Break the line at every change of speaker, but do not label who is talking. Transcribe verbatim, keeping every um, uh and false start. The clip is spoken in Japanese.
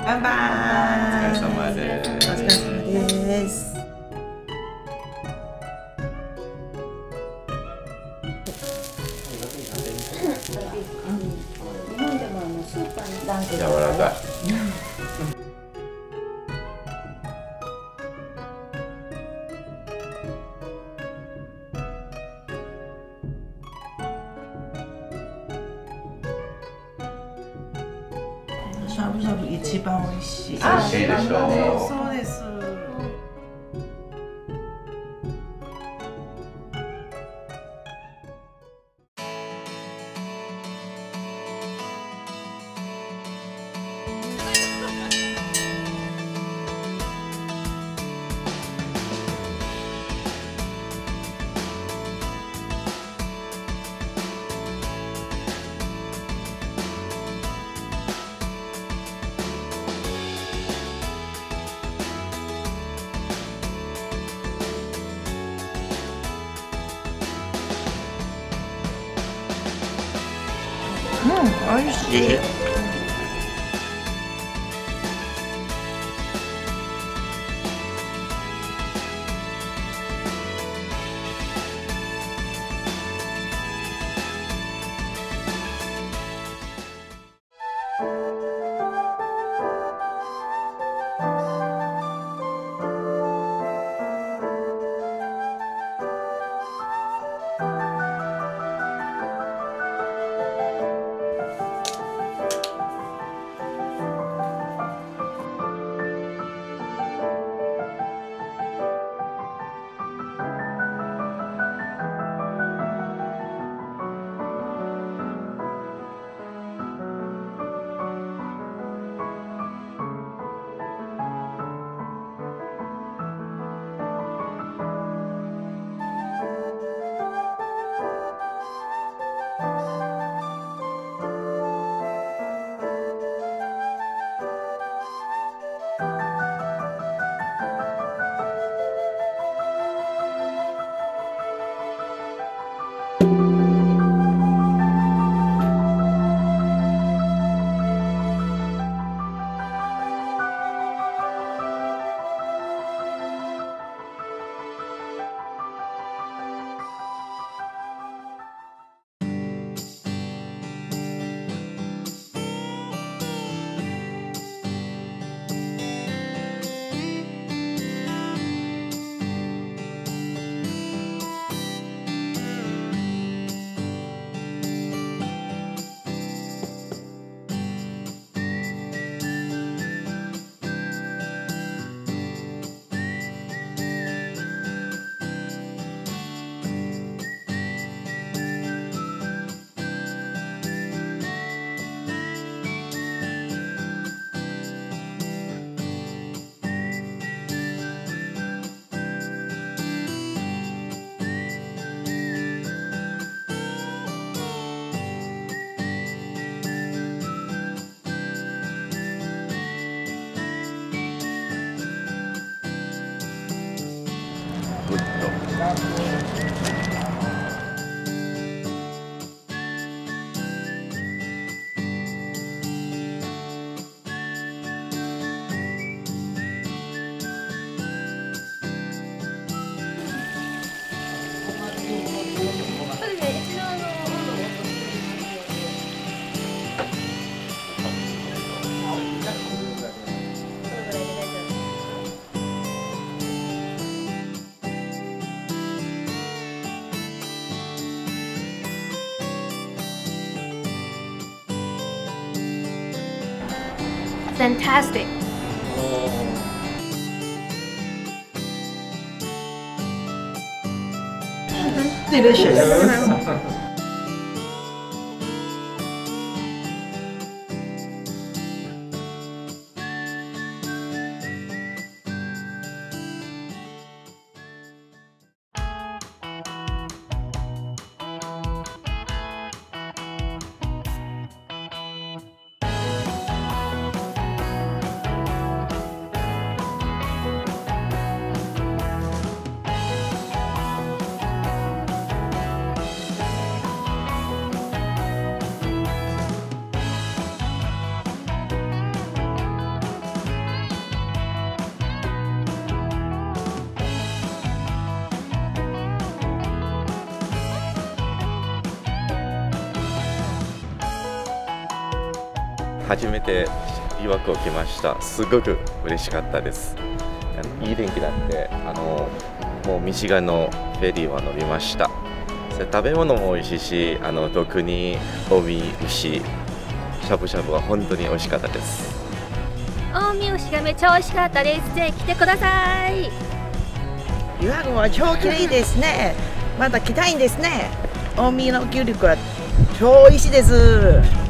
バイバイ。
お疲れ様です。
お疲れ様です。
日本でもあのスーパーにダンス
柔らかい。
しゃぶしゃぶ一番美味しい。
美味しいでしょう。
そうです。うん、美味しい。
グッド。
Fantastic.
Delicious.
初めて岩国来ました。すごく嬉しかったです。いい天気だってあのもうミシガンのフェリーは乗りました。それ食べ物も美味しいし、あの特に近江牛しゃぶしゃぶは本当に美味しかったです。
近江牛がめっちゃ美味しかったです。ぜひ来てください。
岩国は超綺麗ですね。また来たいんですね。近江の牛肉は超美味しいです。